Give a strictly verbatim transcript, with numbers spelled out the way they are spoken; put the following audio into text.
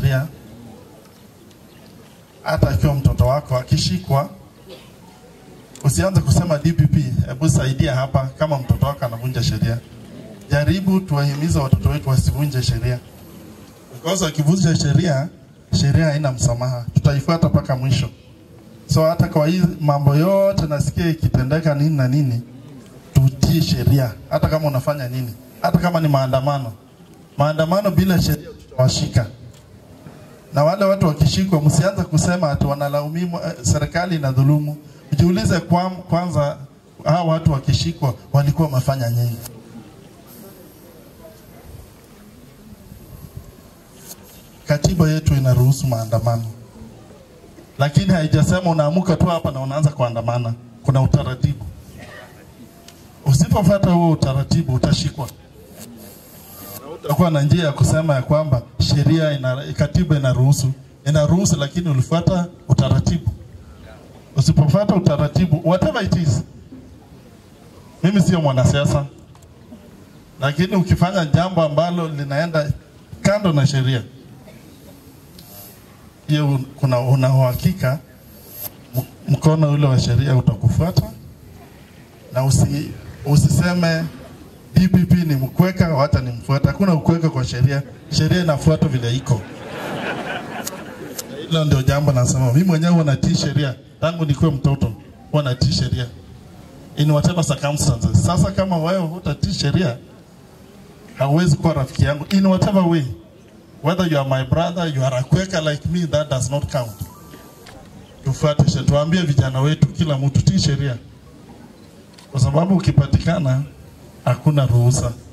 sheria. Hata akiwa mtoto wako akishikwa, usianze kusema D P P, hebu saidia hapa kama mtoto wako anavunja sheria. Jaribu tuwahimize watoto wetu wasivunje sheria. Because wakivunja sheria, sheria haina msamaha. Tutaifuata paka mwisho. So hata kwa hii mambo yote nasikia ikitendeka nini na nini, tutii sheria. Hata kama unafanya nini, hata kama ni maandamano. Maandamano bila sheria tutawashika. Na wale watu wakishikwa, msianze kusema ati wanalaumiwa serikali na dhulumu. Jiulize kwa, kwanza hao watu wakishikwa walikuwa wamefanya nini? Katiba yetu inaruhusu maandamano. Lakini haijasema unaamuka tu hapa na unaanza kuandamana. Kuna utaratibu. Usipofuata huo utaratibu utashikwa. Utakuwa na njia ya kusema ya kwamba sheria ina, katiba inaruhusu. Inaruhusu lakini ulifuata utaratibu. Usipofuata utaratibu, whatever it is. Mimi sio mwanasiasa. Lakini ukifanya jambo ambalo linaenda kando na sheria, hiyo kuna una uhakika mkono ule wa sheria utakufuata. Na usi, usiseme D P P ni mkweka hata ni mfuata. Hakuna ukweka kwa sheria. Sheria inafuata vile iko. Hilo ndio jambo nasema. Mimi mwenyewe huwa natii sheria. Tangu nikuwe mtoto huwa natii sheria. In whatever circumstances. Sasa kama wewe hutatii sheria, hauwezi kuwa rafiki yangu. In whatever way. Whether you are my brother, you are a Quaker like me, that does not count. Tufuate sheria. Tuambie vijana wetu kila mtu tii sheria. Kwa sababu ukipatikana hakuna ruhusa.